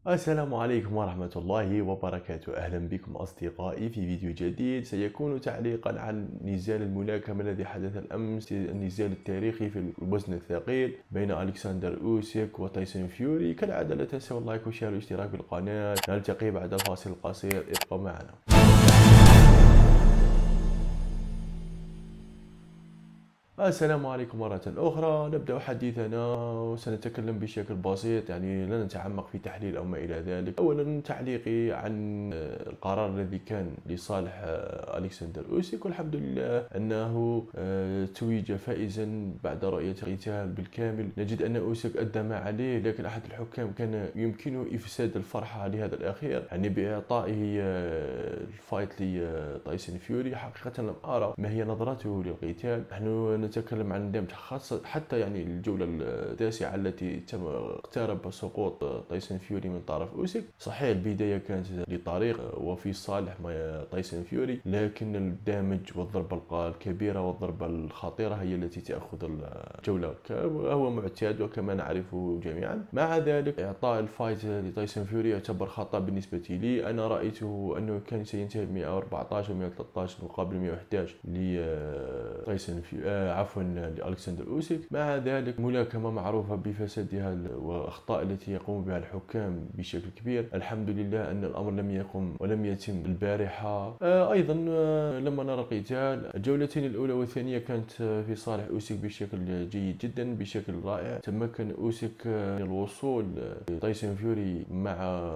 السلام عليكم ورحمة الله وبركاته. أهلا بكم أصدقائي في فيديو جديد سيكون تعليقا عن نزال الملاكمة الذي حدث الأمس، النزال التاريخي في الوزن الثقيل بين ألكسندر أوسيك وتايسون فيوري. كالعادة لا تنسوا اللايك والشير والاشتراك بالقناة. نلتقي بعد الفاصل القصير، ابقوا معنا. السلام عليكم مرة أخرى. نبدأ حديثنا وسنتكلم بشكل بسيط، لا نتعمق في تحليل أو ما إلى ذلك. أولا تعليقي عن القرار الذي كان لصالح ألكسندر أوسيك، والحمد لله أنه توج فائزا بعد رؤية القتال بالكامل. نجد أن أوسيك أدى ما عليه، لكن أحد الحكام كان يمكنه إفساد الفرحة لهذا الأخير، بإعطائه الفايت لتايسون فيوري. حقيقة لم أرى ما هي نظرته للقتال. نحن نتكلم عن دمج خاصة حتى الجولة التاسعة التي تم اقترب سقوط تايسون فيوري من طرف أوسيك. صحيح البداية كانت لطريق وفي صالح تايسون فيوري، لكن الدمج والضربة الكبيرة والضربة الخطيرة هي التي تأخذ الجولة، وهو معتاد وكما نعرفه جميعا. مع ذلك إعطاء الفايت لتايسون فيوري يعتبر خطأ بالنسبة لي. أنا رأيته أنه كان سينتهي ب 114 و 113 مقابل 111 لتايسون فيوري، عفوا لألكسندر أوسيك. مع ذلك ملاكمة معروفة بفسادها والأخطاء التي يقوم بها الحكام بشكل كبير. الحمد لله أن الأمر لم يقم ولم يتم البارحة. أيضا لما نرى القتال، الجولتين الأولى والثانية كانت في صالح أوسيك بشكل جيد جدا، بشكل رائع. تمكن أوسيك من الوصول لتايسون فيوري مع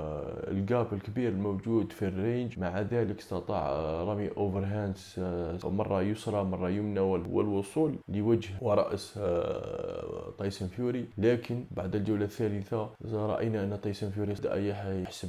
الجاب الكبير الموجود في الرينج. مع ذلك استطاع رمي أوفر هاندز مرة يسرى مرة يمنى والوصول لوجه ورأس تايسون فيوري. لكن بعد الجولة الثالثة رأينا أن تايسون فيوري بدأ يحسب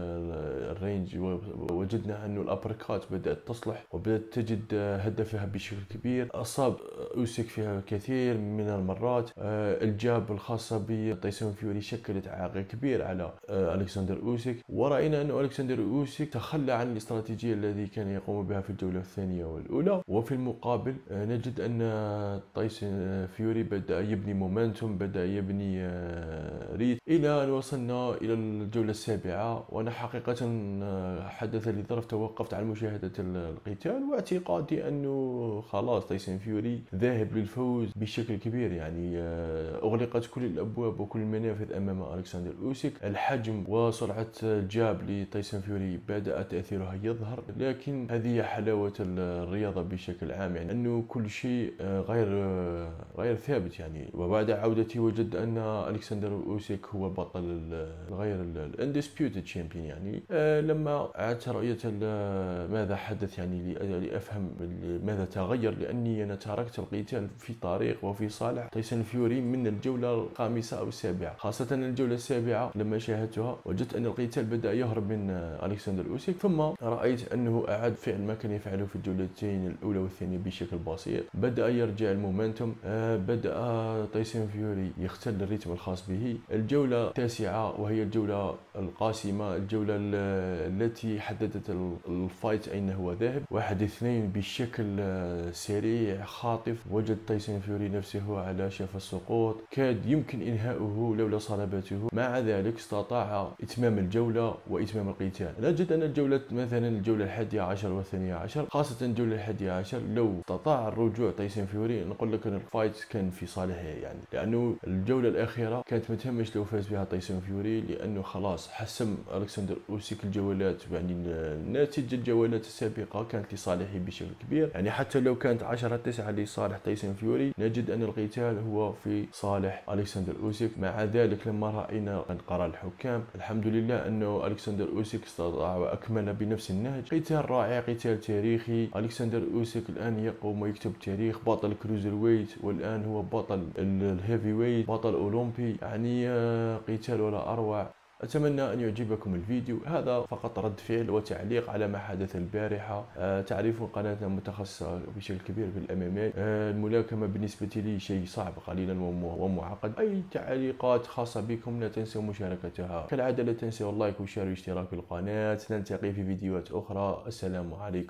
الرينج، ووجدنا أن الأبركات بدأت تصلح وبدأت تجد هدفها بشكل كبير. أصاب أوسيك فيها كثير من المرات. الجاب الخاصة بتايسون فيوري شكلت عائق كبير على ألكسندر أوسيك، ورأينا أن ألكسندر أوسيك تخلى عن الاستراتيجية التي كان يقوم بها في الجولة الثانية والأولى. وفي المقابل نجد أن تايسون فيوري بدأ يبني مومنتوم، بدأ يبني ريت، إلى أن وصلنا إلى الجولة السابعة. وأنا حقيقة حدث لي ظرف توقفت عن مشاهدة القتال، واعتقادي أنه خلاص تايسون فيوري ذاهب للفوز بشكل كبير. أغلقت كل الأبواب وكل المنافذ أمام ألكسندر أوسيك. الحجم وسرعة الجاب لتايسون فيوري بدأ تأثيرها يظهر، لكن هذه حلاوة الرياضة بشكل عام، أنه كل شيء غير ثابت. وبعد عودتي وجد أن ألكسندر أوسيك هو بطل غير الاندسبيوتد شامبيون. لما أعدت رؤية ماذا حدث، لأفهم ماذا تغير، لأني أنا تركت القتال في طريق وفي صالح تايسون فيوري من الجولة الخامسة أو السابعة. خاصة الجولة السابعة لما شاهدتها وجدت أن القتال بدأ يهرب من ألكسندر أوسيك، ثم رأيت أنه أعاد فعل ما كان يفعله في الجولتين الأولى والثانية بشكل بسيط. بدأ يرجع المومنتوم، بدأ تايسون فيوري يختل الريتم الخاص به. الجولة التاسعة وهي الجولة القاسمة، الجولة التي حددت الفايت أين هو ذاهب، 1-2 بشكل سريع خاطف. وجد تايسون فيوري نفسه على شفا السقوط، كاد يمكن إنهاؤه لولا صلابته. مع ذلك استطاع إتمام الجولة وإتمام القتال. نجد أن الجولة 11 والثانية عشر، خاصة الجولة 11 لو استطاع الرجوع تايسون فيوري نقول لك أن الفايت كان في صالحه، لأنه الجولة الأخيرة كانت متهمش لو فاز بها تايسون فيوري، لأنه خلاص حسم ألكسندر أوسيك الجولات. نتيجة الجولات السابقة كانت لصالحه بشكل كبير، حتى لو كانت 10-9 لصالح تايسون فيوري نجد أن القتال هو في صالح ألكسندر أوسيك. مع ذلك لما رأينا قرار الحكام، الحمد لله أنه ألكسندر أوسيك استطاع وأكمل بنفس النهج. قتال رائع، قتال تاريخي. ألكسندر أوسيك الآن يقوم ويكتب تاريخ، بطل كروزر ويت، والآن هو بطل الهيفي ويت، بطل أولمبي. قتال ولا أروع. أتمنى أن يعجبكم الفيديو. هذا فقط رد فعل وتعليق على ما حدث البارحة. تعرفون قناتنا متخصصة بشكل كبير في الMMA. الملاكمة بالنسبة لي شيء صعب قليلا ومعقد. أي تعليقات خاصة بكم لا تنسوا مشاركتها. كالعادة لا تنسوا اللايك والشير والاشتراك بالقناة. نلتقي في فيديوهات أخرى. السلام عليكم.